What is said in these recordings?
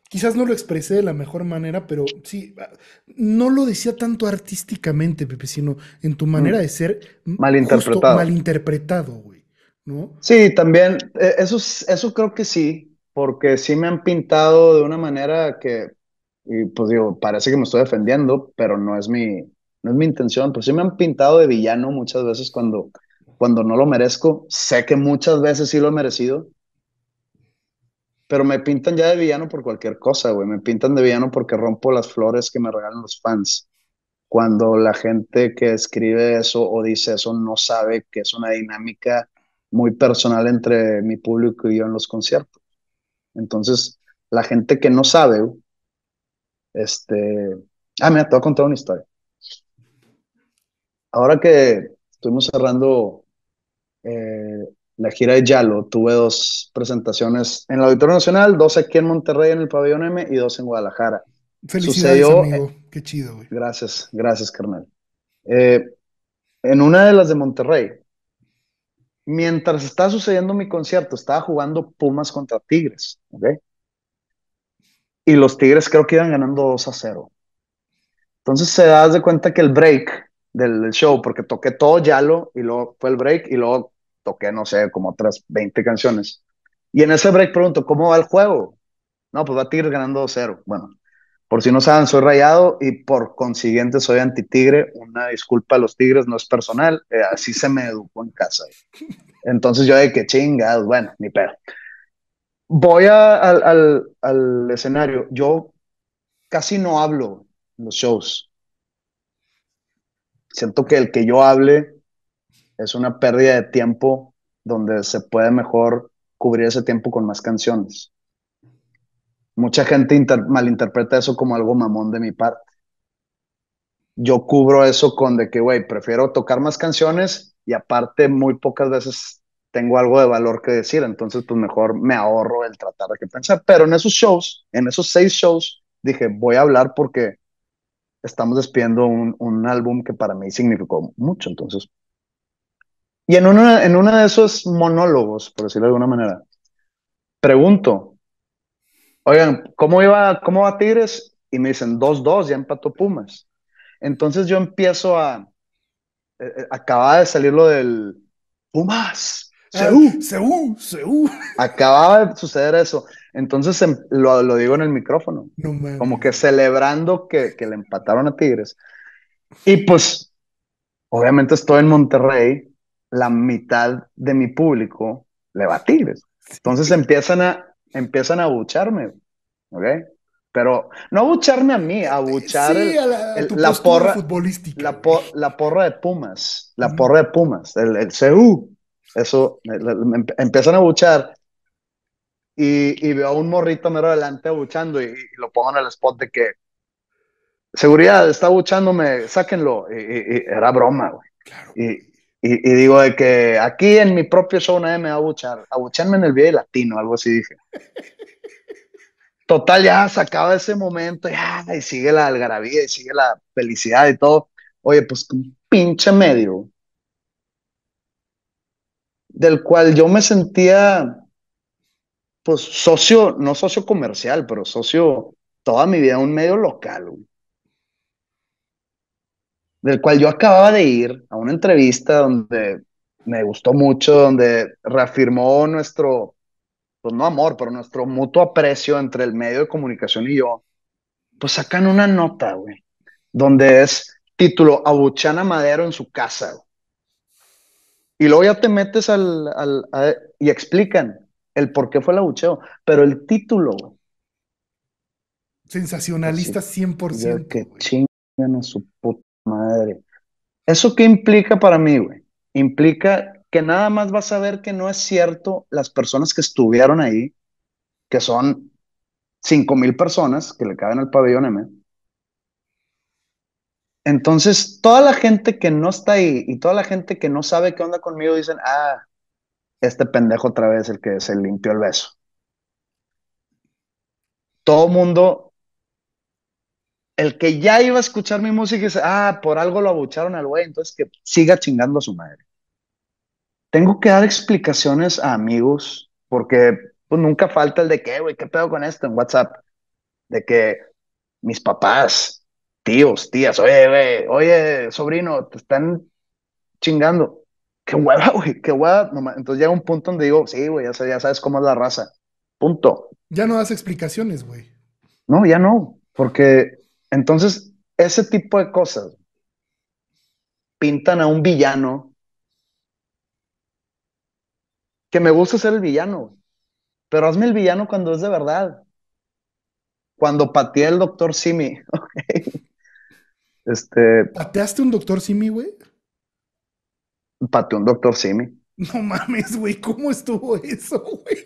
quizás no lo expresé de la mejor manera, pero sí, no lo decía tanto artísticamente, Pepe, sino en tu manera Mm, de ser justo malinterpretado. malinterpretado, güey, ¿no? Sí, también, eso creo que sí, porque sí me han pintado de una manera que, y pues digo, parece que me estoy defendiendo, pero no es mi intención, pues sí me han pintado de villano muchas veces cuando no lo merezco. Sé que muchas veces sí lo he merecido, pero me pintan ya de villano por cualquier cosa, güey. Me pintan de villano porque rompo las flores que me regalan los fans. Cuando la gente que escribe eso o dice eso no sabe que es una dinámica muy personal entre mi público y yo en los conciertos. Entonces, la gente que no sabe, este... mira, te voy a contar una historia. Ahora que estuvimos cerrando la gira de Yalo, tuve dos presentaciones en el Auditorio Nacional, dos aquí en Monterrey en el Pabellón M y dos en Guadalajara. Felicidades, Sucedió, amigo. Qué chido, güey. gracias, gracias, carnal. Eh, en una de las de Monterrey, mientras estaba sucediendo mi concierto, estaba jugando Pumas contra Tigres, ¿ok? Y los Tigres creo que iban ganando 2-0. Entonces se da de cuenta que el break del show, porque toqué todo Yalo y luego fue el break y luego toqué, no sé, como otras 20 canciones. Y en ese break pregunto, ¿cómo va el juego? No, pues va Tigres ganando 2-0. Bueno, por si no saben, soy rayado y por consiguiente soy anti-tigre. Una disculpa a los Tigres, no es personal, así se me educó en casa. Entonces yo de que chingados, bueno, ni pedo. Voy al escenario. Yo casi no hablo en los shows. Siento que el que yo hable es una pérdida de tiempo donde se puede mejor cubrir ese tiempo con más canciones. Mucha gente malinterpreta eso como algo mamón de mi parte. Yo cubro eso con de que, güey, prefiero tocar más canciones y aparte muy pocas veces tengo algo de valor que decir, entonces pues mejor me ahorro el tratar de que pensar. Pero en esos shows, en esos 6 shows, dije, voy a hablar porque estamos despidiendo un álbum que para mí significó mucho, entonces. Y en uno de esos monólogos, por decirlo de alguna manera, pregunto, oigan, ¿cómo va Tigres? Y me dicen, 2-2, ya empató Pumas. Entonces yo empiezo acababa de salir lo del Pumas, Ah, Seú, Seú, Seú. acababa de suceder eso. Entonces lo digo en el micrófono, No como mames, que güey. celebrando que le empataron a Tigres. Y pues, obviamente estoy en Monterrey, la mitad de mi público le va a Tigres. Entonces empiezan a abucharme, ¿ok? Pero no abucharme a mí, abuchar Sí, a tu la postura porra, futbolística, la, güey. la porra de Pumas, la Ujú. porra de Pumas, el CU. Eso, empiezan a abuchar y veo a un morrito mero adelante abuchando y lo pongo en el spot de que seguridad está abuchándome, sáquenlo. Y era broma, güey. Claro, Y, güey. y digo de que aquí en mi propio show nadie me va a abuchar, abuchenme en el video latino, algo así dije. Total, ya se acaba ese momento, ya, y sigue la algarabía, y sigue la felicidad y todo. Oye, pues un pinche medio, del cual yo me sentía, pues, socio, no socio comercial, pero socio toda mi vida, un medio local, güey, del cual yo acababa de ir a una entrevista donde me gustó mucho, donde reafirmó nuestro, pues no amor, pero nuestro mutuo aprecio entre el medio de comunicación y yo, pues sacan una nota, güey, donde es título Abuchana Madero en su casa, güey. Y luego ya te metes y explican el por qué fue el abucheo, pero el título, güey, Sensacionalista así, cien por yo ciento, que güey. chingan a su puta madre. ¿Eso qué implica para mí, güey? Implica que nada más vas a ver que no es cierto las personas que estuvieron ahí, que son 5,000 personas que le caben al pabellón M. Entonces, toda la gente que no está ahí y toda la gente que no sabe qué onda conmigo dicen, este pendejo otra vez el que se limpió el beso. Todo mundo, el que ya iba a escuchar mi música dice, por algo lo abucharon al güey, entonces que siga chingando a su madre. Tengo que dar explicaciones a amigos porque pues nunca falta el de qué, güey, qué pedo con esto en WhatsApp. de que mis papás, tíos, tías, oye, güey, oye, sobrino, te están chingando. Qué hueva, güey, qué hueva. Entonces llega un punto donde digo, sí, güey, ya sabes cómo es la raza. Punto. Ya no das explicaciones, güey. No, ya no, porque entonces ese tipo de cosas pintan a un villano que me gusta ser el villano, pero hazme el villano cuando es de verdad. Cuando pateé el doctor Simi, este, ¿Pateaste un doctor Simi, güey? pateé un doctor Simi. No mames, güey, ¿cómo estuvo eso, güey?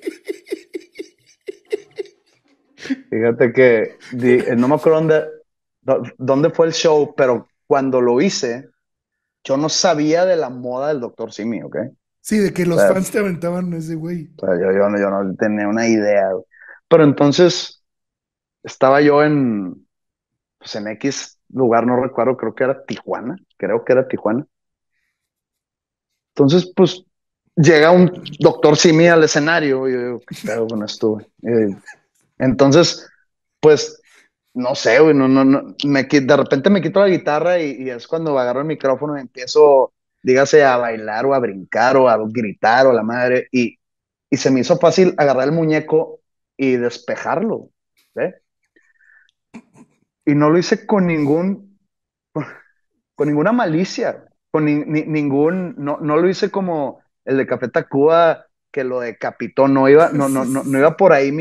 Fíjate que no me acuerdo dónde fue el show, pero cuando lo hice, yo no sabía de la moda del doctor Simi, ¿ok? Sí, de que O los sea, fans te aventaban a ese güey. yo no tenía una idea, güey. Pero entonces estaba yo pues en X lugar, no recuerdo, creo que era Tijuana. Entonces, pues llega un doctor Simi al escenario y yo digo, ¿qué pedo con esto, güey? Entonces, pues, no sé, güey, de repente me quito la guitarra y es cuando agarro el micrófono y empiezo, dígase, a bailar o a brincar o a gritar o a la madre, y se me hizo fácil agarrar el muñeco y despejarlo, ¿eh? Y no lo hice con ninguna malicia, no lo hice como el de Café Tacuba que lo decapitó, no iba por ahí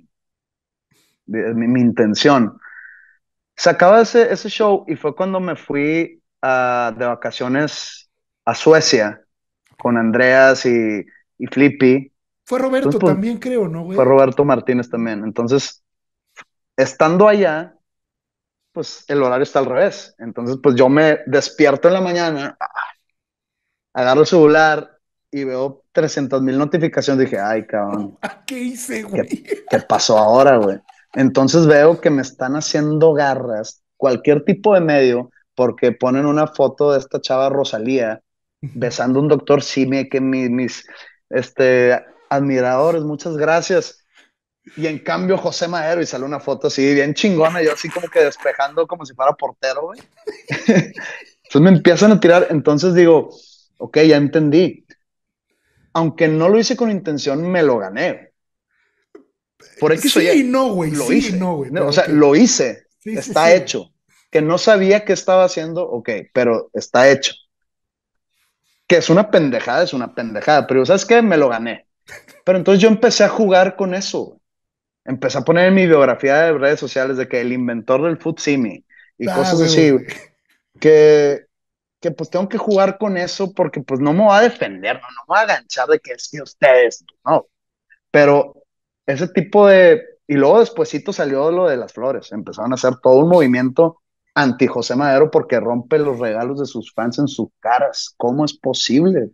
mi intención. Se acaba ese show y fue cuando me fui de vacaciones a Suecia con Andreas y Flippy. Fue Entonces, Roberto pues también, creo, ¿no, fue güey? Roberto Martínez también. Entonces, estando allá, pues el horario está al revés. Entonces, pues yo me despierto en la mañana, agarro el celular y veo 300,000 notificaciones. Dije, ay, cabrón, ¿A qué hice, ¿qué, güey? qué pasó ahora, güey? Entonces veo que me están haciendo garras cualquier tipo de medio porque ponen una foto de esta chava Rosalía besando a un doctor Simi que mis admiradores, muchas gracias. Y en cambio José Madero y sale una foto así bien chingona, yo así como que despejando como si fuera portero, güey. Entonces me empiezan a tirar, entonces digo, ok, ya entendí. Aunque no lo hice con intención, me lo gané. Por X o Y, Sí y no, güey, lo sí y hice. no, güey, ¿No? O pero sea, ok. lo hice, Sí, sí, está sí. hecho. Que no sabía qué estaba haciendo, ok, pero está hecho. Que es una pendejada, pero ¿sabes qué? Me lo gané. Pero entonces yo empecé a jugar con eso. Empecé a poner en mi biografía de redes sociales de que el inventor del Futsimi y Ah, cosas huevo, así, güey. que, que pues tengo que jugar con eso porque pues no me va a defender, no me va a aganchar de que es que ustedes, no. Pero ese tipo de... Y luego despuesito salió lo de las flores. Empezaron a hacer todo un movimiento anti José Madero porque rompe los regalos de sus fans en sus caras. ¿Cómo es posible?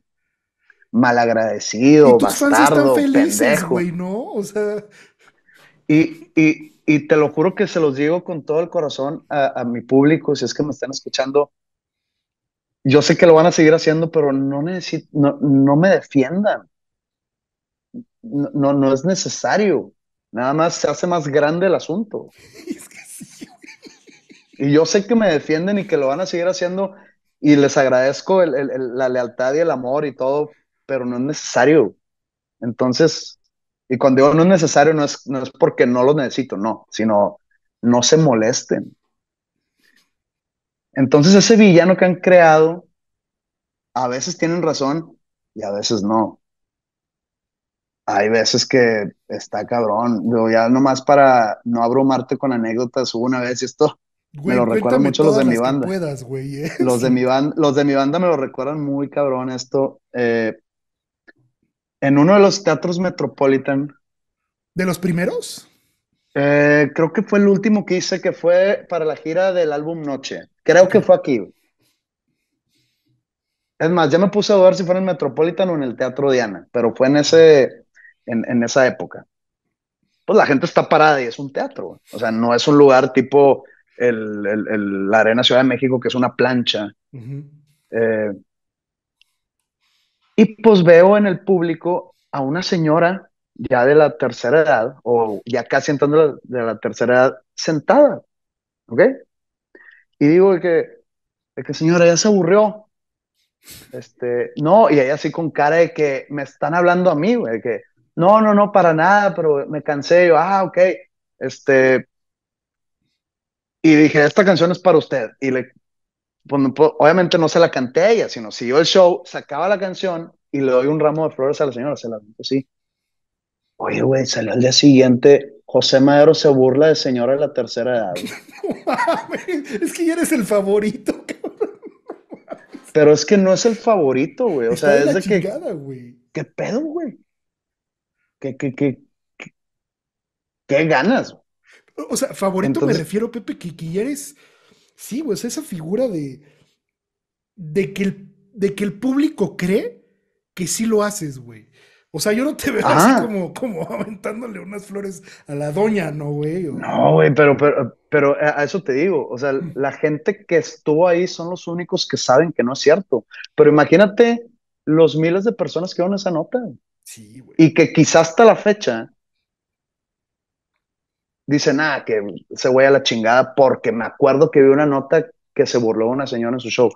Y Malagradecido, tus fans están bastardo, felices, pendejo. güey, ¿no? O sea, Y te lo juro que se los digo con todo el corazón a mi público, si es que me están escuchando. Yo sé que lo van a seguir haciendo, pero no me defiendan. No es necesario. Nada más se hace más grande el asunto. es que sí. Y yo sé que me defienden y que lo van a seguir haciendo y les agradezco la lealtad y el amor y todo, pero no es necesario. Entonces, y cuando digo no es necesario, no es porque no lo necesito, no, sino no se molesten. Entonces, ese villano que han creado, a veces tienen razón y a veces no. Hay veces que está cabrón. Digo, ya nomás para no abrumarte con anécdotas, hubo una vez, y esto me Güey, lo recuerdan cuéntame mucho los de todas mi las que banda. puedas, güey, ¿eh? Los de Sí. mi banda me lo recuerdan muy cabrón esto. En uno de los teatros Metropolitan, ¿De los primeros? creo que fue el último que hice, que fue para la gira del álbum Noche. Creo Ok. que fue aquí. Es más, ya me puse a dudar si fue en el Metropolitan o en el Teatro Diana, pero fue en esa época. Pues la gente está parada y es un teatro. O sea, no es un lugar tipo la Arena Ciudad de México, que es una plancha. Ujú. Eh, y pues veo en el público a una señora. ya de la tercera edad, o ya casi entrando de la tercera edad, sentada, ¿ok? Y digo de que señora, ya se aburrió. No, y ella así con cara de que me están hablando a mí, güey, de que no, no, no, para nada, pero me cansé. Yo, ok. Este, y dije, esta canción es para usted. Y pues, obviamente no se la canté a ella, sino siguió el show, sacaba la canción y le doy un ramo de flores a la señora, se la digo así. Oye, güey, salió al día siguiente, José Madero se burla de señora de la tercera edad, güey. No mames, es que ya eres el favorito, cabrón. Pero es que no es el favorito, güey. O Está sea, de es la de que, chingada, güey. ¿qué pedo, güey? ¿Qué, qué ganas? O sea, favorito me Entonces, refiero, Pepe, que ya eres. Sí, güey, o sea, esa figura de que el público cree que sí lo haces, güey. O sea, yo no te veo así ajá, como aventándole unas flores a la doña, ¿no, güey? no, güey, pero a eso te digo. O sea, la gente que estuvo ahí son los únicos que saben que no es cierto. Pero imagínate los miles de personas que vieron esa nota Sí, güey. y que quizás hasta la fecha dicen, que se voy a la chingada porque me acuerdo que vi una nota que se burló de una señora en su show.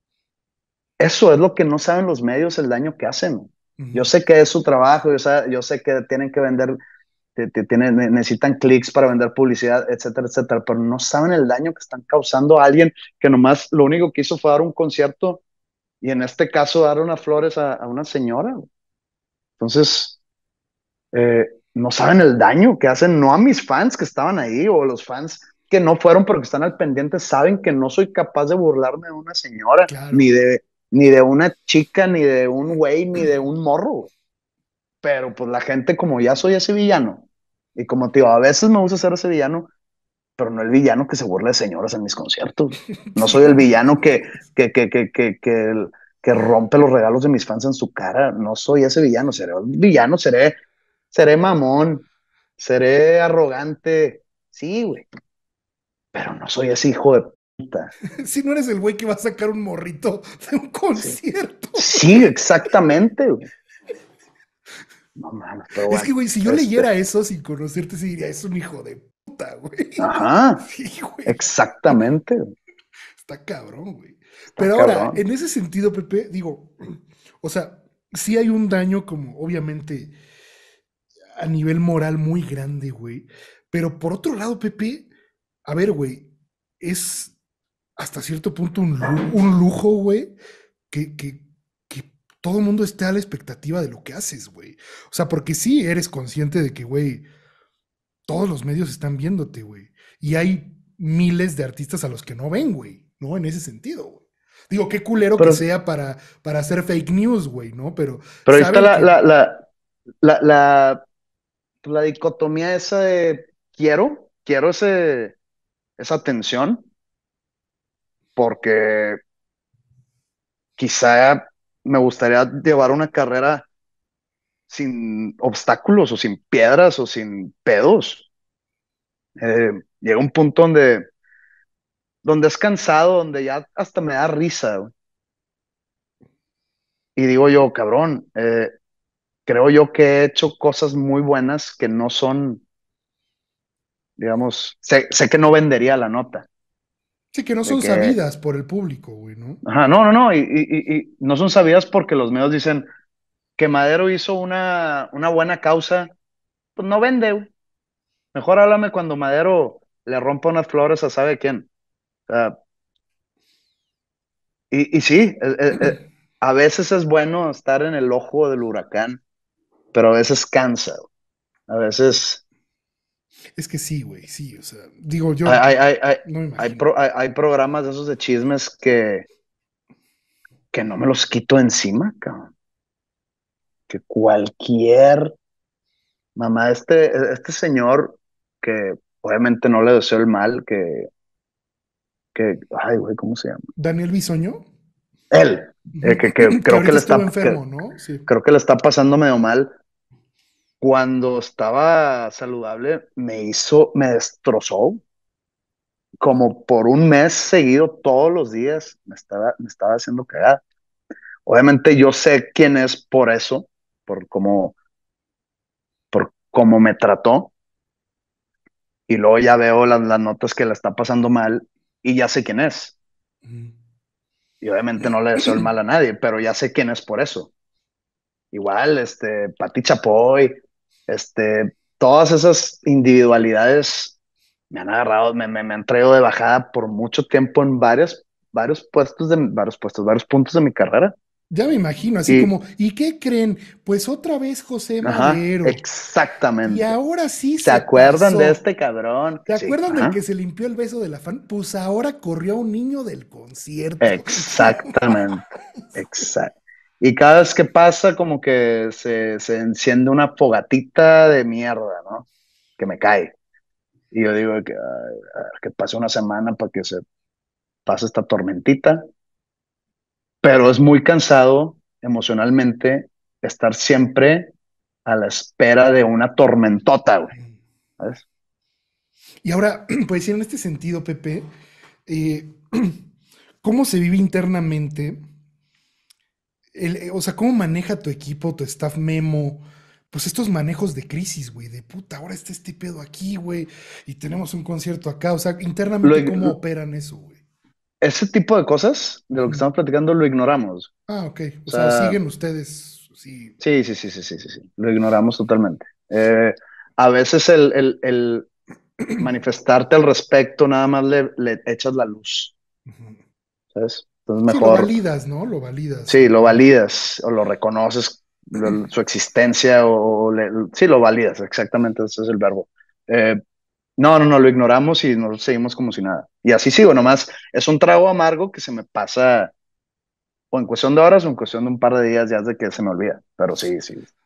Eso es lo que no saben los medios, el daño que hacen. Yo Ujú. sé que es su trabajo, yo sé que tienen que vender, necesitan clics para vender publicidad, etcétera, etcétera, pero no saben el daño que están causando a alguien que nomás lo único que hizo fue dar un concierto y en este caso dar unas flores a una señora. Entonces, no saben el daño que hacen, no a mis fans que estaban ahí o los fans que no fueron porque están al pendiente, saben que no soy capaz de burlarme de una señora, Claro, güey. ni de una chica, ni de un güey, ni de un morro. Pero pues la gente, como ya soy ese villano, y como te digo, a veces me gusta ser ese villano, pero no el villano que se burla de señoras en mis conciertos. No Sí, soy el no villano mames. que rompe los regalos de mis fans en su cara. No soy ese villano. Seré un villano, seré mamón, seré arrogante. Sí, güey, pero no soy ese hijo de puta. Si no eres el güey que va a sacar un morrito de un Sí, concierto, sí, güey. exactamente, güey. No mames, pero Es que, bueno, güey, si yo leyera eso sin conocerte, sí diría, es un hijo de puta, güey. ajá, Sí, güey. exactamente, güey. Está cabrón, güey. Está Pero ahora, cabrón. en ese sentido, Pepe, digo, o sea, sí hay un daño como, obviamente, a nivel moral muy grande, güey. Pero por otro lado, Pepe, a ver, güey, es hasta cierto punto un lujo, güey, que todo el mundo esté a la expectativa de lo que haces, güey. O sea, porque sí eres consciente de que, güey, todos los medios están viéndote, güey. Y hay miles de artistas a los que no ven, güey, ¿no? En ese sentido, güey. Digo, qué culero que Pero, sea para hacer fake news, güey, ¿no? Pero pero ahí está saben que. la, la, la dicotomía esa de quiero esa atención porque quizá me gustaría llevar una carrera sin obstáculos o sin piedras o sin pedos. Llega un punto donde es cansado, donde ya hasta me da risa, güey. Y digo yo, cabrón, creo yo que he hecho cosas muy buenas que no son, digamos, sé que no vendería la nota, Sí, que no de son que, sabidas por el público, güey, ¿no? ajá, no, no, no, y no son sabidas porque los medios dicen que Madero hizo una buena causa, pues no vende, güey. Mejor háblame cuando Madero le rompa unas flores a sabe quién. O sea, y sí, a veces es bueno estar en el ojo del huracán, pero a veces cansa, güey. A veces Es que sí, güey, sí, o sea, digo, hay, yo hay, hay, hay, no me imagino. hay programas de esos de chismes que no me los quito de encima, cabrón. Que cualquier mamá, este señor que obviamente no le deseo el mal, ay, güey, ¿cómo se llama? Daniel Bisoño, Él, que que creo que ahorita le estuvo está, enfermo, ¿no? Sí. creo que le está pasando medio mal. Cuando estaba saludable, me destrozó como por un mes seguido, todos los días, me estaba haciendo cagar. Obviamente yo sé quién es por eso, por cómo me trató, y luego ya veo las notas que la está pasando mal y ya sé quién es. Ujú. Y obviamente no le deseo el mal a nadie, pero ya sé quién es por eso. Igual, Pati Chapoy, todas esas individualidades me han agarrado, me han traído de bajada por mucho tiempo en varios puntos de mi carrera. Ya me imagino, así Y, como, ¿y qué creen? Pues otra vez José ajá, Madero. Y exactamente. ahora sí ¿Se se acuerdan de pasó. este cabrón? ¿Te Sí, acuerdan del ajá, que se limpió el beso de la fan? Pues ahora corrió a un niño del concierto. exactamente, exacto. Y cada vez que pasa, como que se enciende una fogatita de mierda, ¿no? Que me cae. Y yo digo que, a ver, que pase una semana para que se pase esta tormentita, pero es muy cansado emocionalmente estar siempre a la espera de una tormentota, güey, ¿sabes? Y ahora, pues en este sentido, Pepe, eh, ¿cómo se vive internamente? O sea, ¿cómo maneja tu equipo, tu staff memo? Pues estos manejos de crisis, güey, de puta, ahora está este pedo aquí, güey, y tenemos un concierto acá. O sea, Lo internamente, ¿cómo ig- operan eso, güey? ese tipo de cosas, de lo que Ujú. estamos platicando, lo ignoramos. Ah, ok. O O sea, sea, siguen ustedes, sí. sí, sí, sí, sí, sí, sí, sí, lo ignoramos totalmente. A veces el manifestarte al respecto nada más le echas la luz, Ujú. ¿sabes? Entonces Sí, lo mejor. validas, ¿no? Lo validas, Sí, lo obviamente. validas o lo reconoces, su existencia sí, lo validas, exactamente, ese es el verbo. Eh, no, no, no, lo ignoramos y nos seguimos como si nada. Y así sigo, nomás es un trago amargo que se me pasa o en cuestión de horas o en cuestión de un par de días ya es de que se me olvida, pero sí, sí.